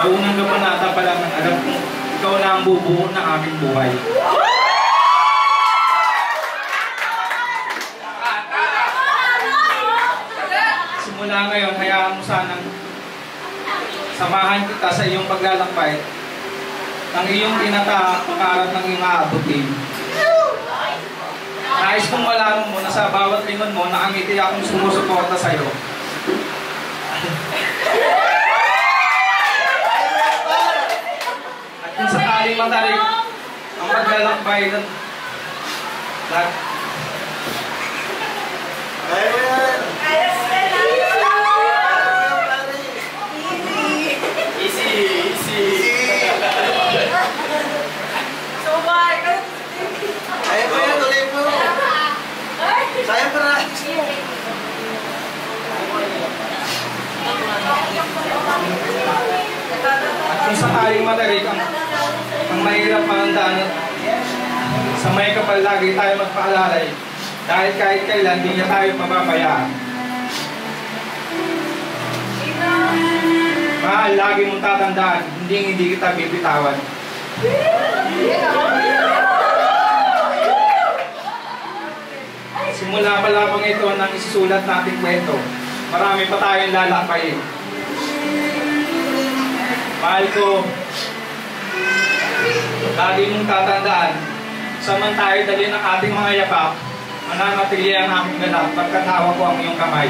Sa unang kabanata pa lang, alam kong ikaw na ang bubuo ng aming buhay. Simula ngayon, hayaan mo sanang samahan kita sa iyong paglalakbay ng iyong pangarap ng iyong aabutin. Nais kong malaman mo na sa bawat lingon mo, nakangiti akong sumusuporta sa iyo. At kung sakaling matarik ang paglalakbay ng Kaya po yan, tuloy po. Kaya pa na. At kung sakaling matarik ang mahirap mahandaan sa may kapal lagi tayo magpaalalay dahil kahit kailan di niya tayo mababayaan. Mahal, lagi mong tatandaan, hindi kita bibitawan. Simula pa lamang ito ng isusulat nating kwento. Marami pa tayong lalakayin. Mahal ko, lagi mong tatandaan, samantayo dali ng ating mga yakap, mananatili ang aming galak pagkat hawak ko ang iyong kamay.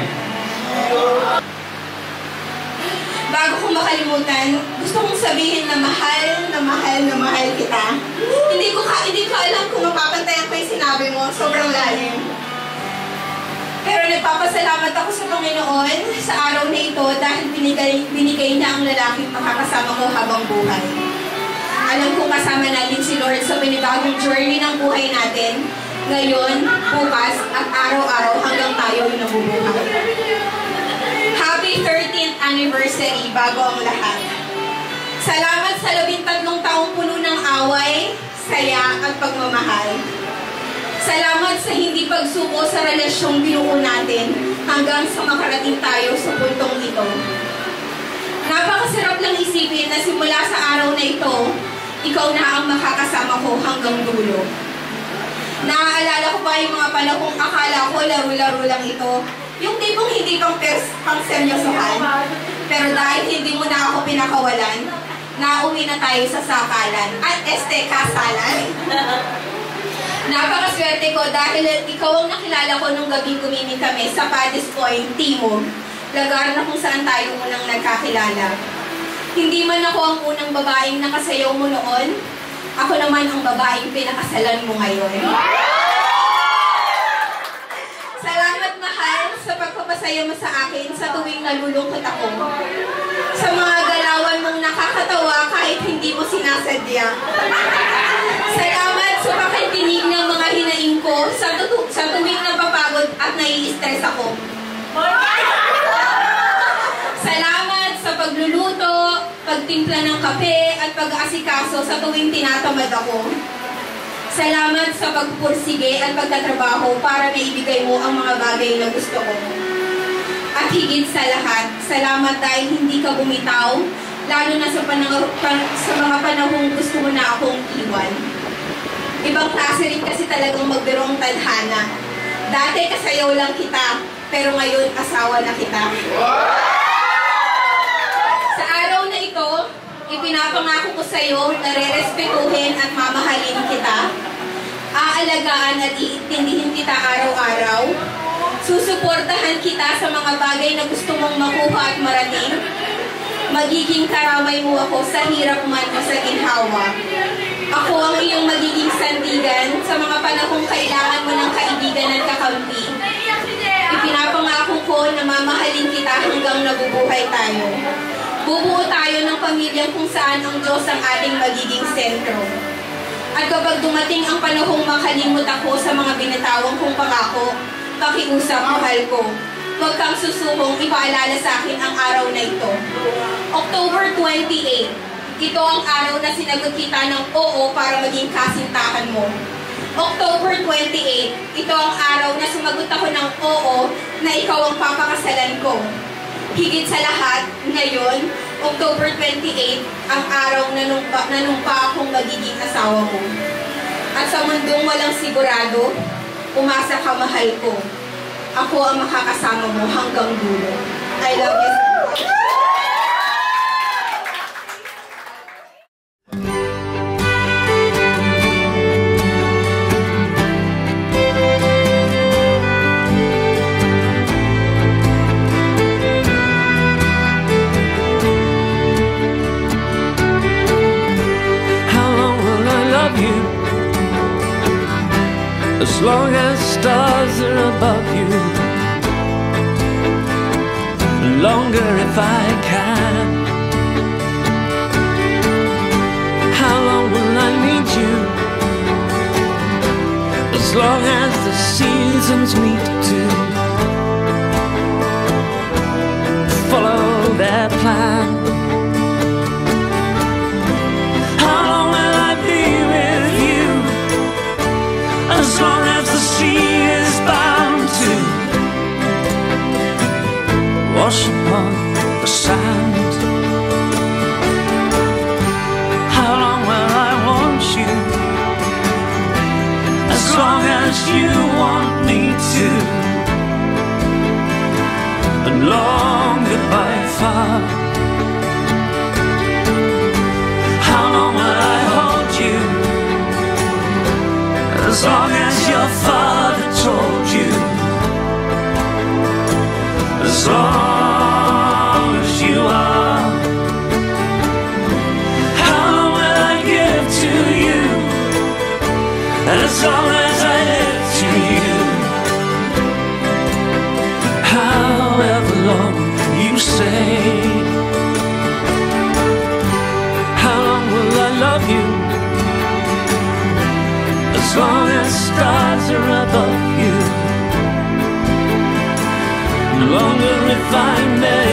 Bago ko makalimutan, gusto kong sabihin na mahal kita. Hindi ko alam kung mapapantayan ko yung sinabi mo, sobrang lalim. Pero nagpapasalamat ako sa Panginoon sa araw na ito dahil binigay niya ang lalaking makakasama ko habang buhay. Alam ko kasama natin si Lord sa pinibagong journey ng buhay natin, ngayon, bukas, at araw-araw hanggang tayo ay nabubuhay. Happy 13th anniversary bago ang lahat. Salamat sa 13 taong puno ng away, saya at pagmamahal. Salamat sa hindi pagsuko sa relasyong binuo natin hanggang sa makarating tayo sa puntong ito. Napakasarap lang isipin na simula sa araw na ito, ikaw na ang makakasama ko hanggang dulo. Naaalala ko pa yung mga panahong akala ko laro-laro lang ito. Yung tipong hindi pang seryosohan. Pero dahil hindi mo na ako pinakawalan, nauwi na tayo sa sakalan. At kasalan. Napakaswerte ko dahil ikaw ang nakilala ko nung gabing gumimik kami sa Paddy's Point, Timog. Lugar na kung saan tayo unang nagkakilala. Hindi man ako ang unang babaeng nakasayaw mo noon, ako naman ang babaeng pinakasalan mo ngayon. Salamat, mahal, sa pagpapasaya mo sa akin sa tuwing nalulungkot ako. Sa mga galawan mong nakakatawa kahit hindi mo sinasadya. Salamat sa pakikinig ng mga hinaing ko sa tuwing napapagod at nai-stress ako. Salamat sa pagluluto, pagtimpla ng kape at pag-aasikaso sa tuwing tinatamad ako. Salamat sa pagpursige at pagtatrabaho para maibigay mo ang mga bagay na gusto ko. At higit sa lahat, salamat dahil hindi ka bumitaw, lalo na sa mga panahong gusto mo na akong iwan. Ibang klase rin kasi talagang magbirong tadhana. Dati kasayaw lang kita, pero ngayon asawa na kita. Sa araw na ito, ipinapangako ko sa iyo na rerespetuhin at mamahalin kita, aalagaan at iintindihin kita araw-araw, susuportahan kita sa mga bagay na gusto mong makuha at marating, magiging karamay mo ako sa hirap man o sa ginhawa. Ako ang iyong magiging sandigan sa mga panahong kailangan mo ng kaibigan at kakampi. Ipinapangako ko na mamahalin kita hanggang nabubuhay tayo. Bubuo tayo ng pamilyang kung saan ang Diyos ang ating magiging sentro. At kapag dumating ang panahong makalimot ako sa mga binatawang kong pangako, pakiusap, mahal ko. Huwag kang susubong ipaalala sa akin ang araw na ito. October 28. Ito ang araw na sinagot kita ng oo para maging kasintahan mo. October 28. Ito ang araw na sumagot ako ng oo na ikaw ang papakasalan ko. Higit sa lahat, ngayon, October 28, ang araw na nanumpa akong magiging asawa mo. At sa mundong walang sigurado, umasa ka, mahal ko. Ako ang makakasama mo hanggang dulo. I love you so much. As long as stars are above you, longer if I can. How long will I need you? As long as the seasons meet to follow their plan. How long will I be with you? As long as the sea is bound to wash upon the sand. How long will I want you? As long as you want me to. And longer by far. How long will I hold you? As long as your father told you. As long as you are. How long will I give to you? As long as I live to you. However long you say. How long will I love you? As long as stars are above you. No longer if I'm there.